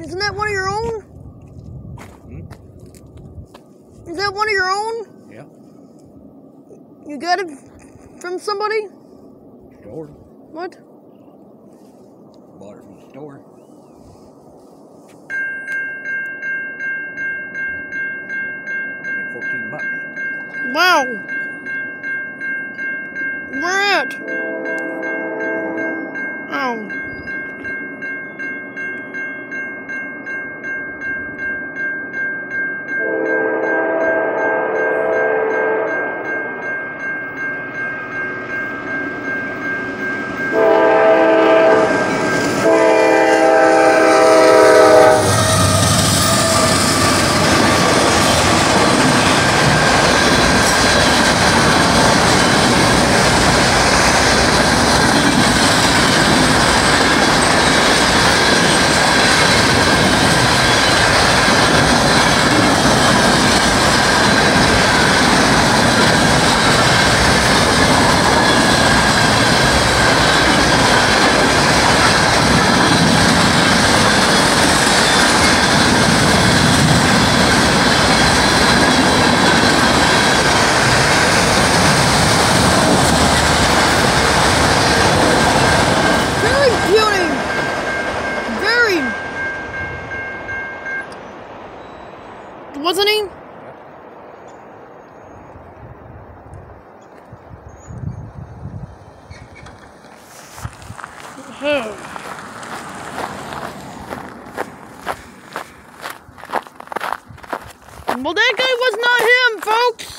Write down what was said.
Isn't that one of your own? Is that one of your own? Yeah. You got it from somebody? Store. What? Bought it from the store. $14. Wow. Where at? Oh. Wasn't he? Well, that guy was not him, folks.